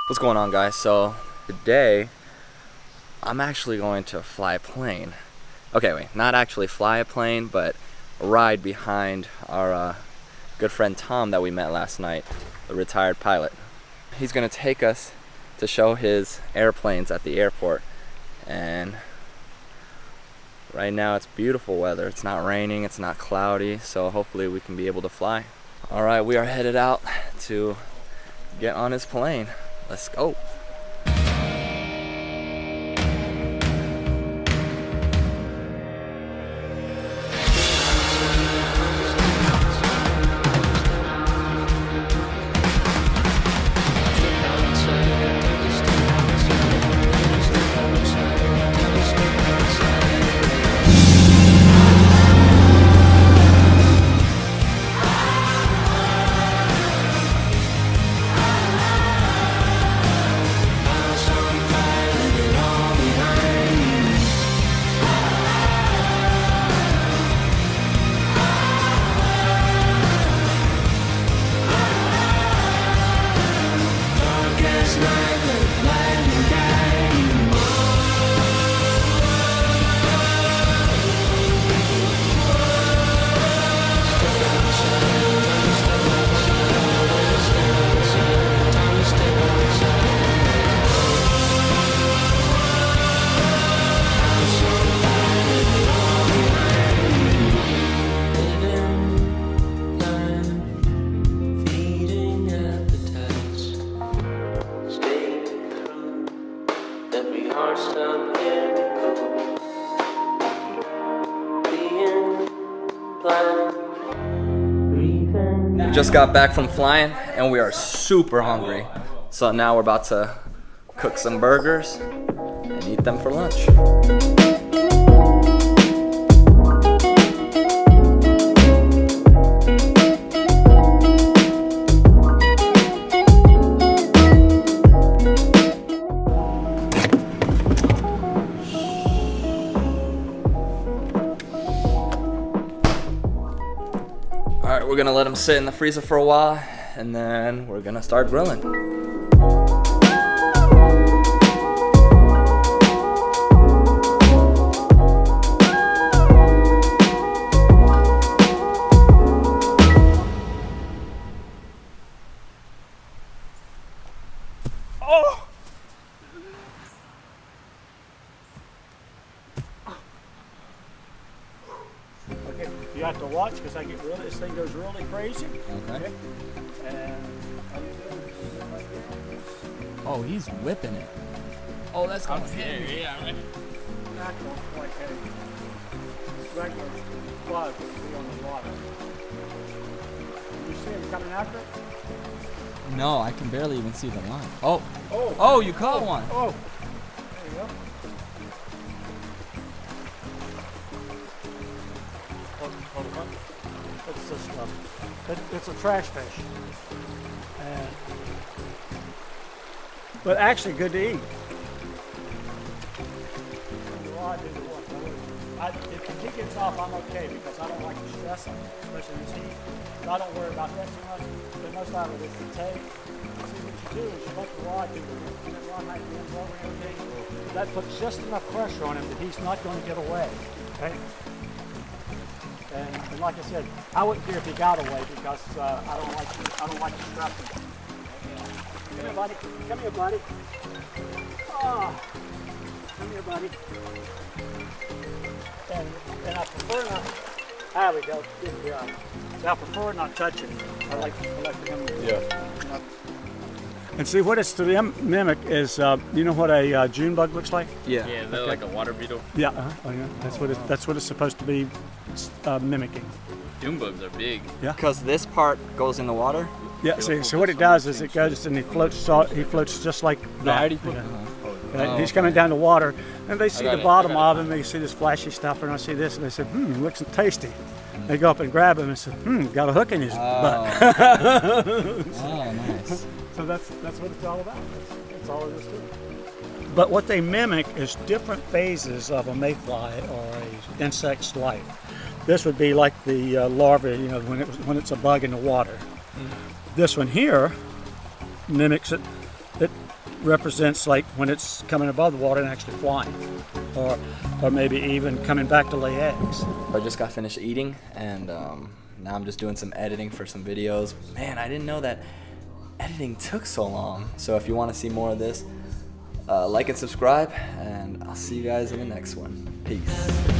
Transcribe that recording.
What's going on, guys? So today I'm actually going to fly a plane. Okay, wait, not actually fly a plane, but ride behind our good friend Tom that we met last night, the retired pilot. He's gonna take us to show his airplanes at the airport, and right now it's beautiful weather. It's not raining, it's not cloudy, so hopefully we can be able to fly. All right, we are headed out to get on his plane. Let's go. We just got back from flying and we are super hungry. So now we're about to cook some burgers and eat them for lunch. Alright, we're gonna let them sit in the freezer for a while and then we're gonna start grilling. Oh! Okay, you have to watch because this thing goes really crazy. Okay. And Oh, he's whipping it. Oh, that's going Yeah, right. not going quite heavy. Regular plug would be on the water. You see him coming after it? No, I can barely even see the line. Oh, Oh! oh, you caught one. Oh! There you go. Hold it up. What's this stuff? It's a trash fish. And, but actually good to eat. If he gets off, I'm okay because I don't like to stress him, especially in this heat. So I don't worry about that too much. But most of it is the tape. See, what you do is you let the rod do the work. And that rod might bend over and everything. That puts just enough pressure on him that he's not going to get away. Okay? And like I said, I wouldn't care if he got away because I don't like to stress him. Come here, buddy. Come here, buddy. Oh, come here, buddy. And I prefer not. There we go. Good job. So I prefer not touching. I like them. Yeah. And see what it's to mimic is, you know what a June bug looks like? Yeah. Yeah, they're like a water beetle. Yeah. Oh yeah. That's what it's supposed to be mimicking. Dune bugs are big. Yeah. Because this part goes in the water. Yeah. See, so what it does is it goes and he floats just like that. He's coming down the water, and they see the bottom of him. They see this flashy stuff, and I see this, and they say, looks tasty. They go up and grab him and say, got a hook in his butt. Oh, nice. So that's what it's all about. That's all it is to it. But what they mimic is different phases of a mayfly or an insect's life. This would be like the larvae, you know, when it's a bug in the water. This one here mimics it. represents like when it's coming above the water and actually flying, or maybe even coming back to lay eggs. I just got finished eating, and now I'm just doing some editing for some videos. Man, I didn't know that editing took so long. So if you want to see more of this, like and subscribe, and I'll see you guys in the next one. Peace.